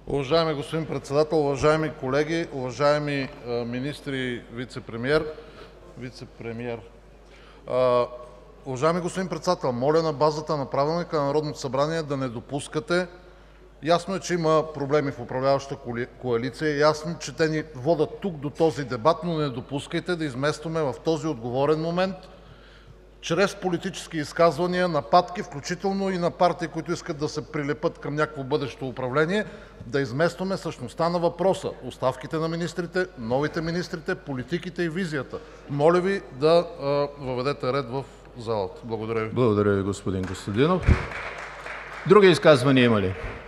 Уважаеми господин Председател, уважаеми колеги, уважаеми министри и вицепремиер! Уважаеми господин Председател, моля на базата на Правилника на Народното събрание да не допускате. Ясно е, че има проблеми в управляващата коалиция, ясно е, че те ни водят тук до този дебат, но не допускайте да изместваме в този отговорен момент чрез политически изказвания, нападки, включително и на партии, които искат да се прилепят към някакво бъдещо управление, да изместваме същността на въпроса – оставките на министрите, новите министрите, политиките и визията. Моля Ви да въведете ред в залата. Благодаря Ви. Благодаря Ви, господин Костадинов. Други изказвания има ли?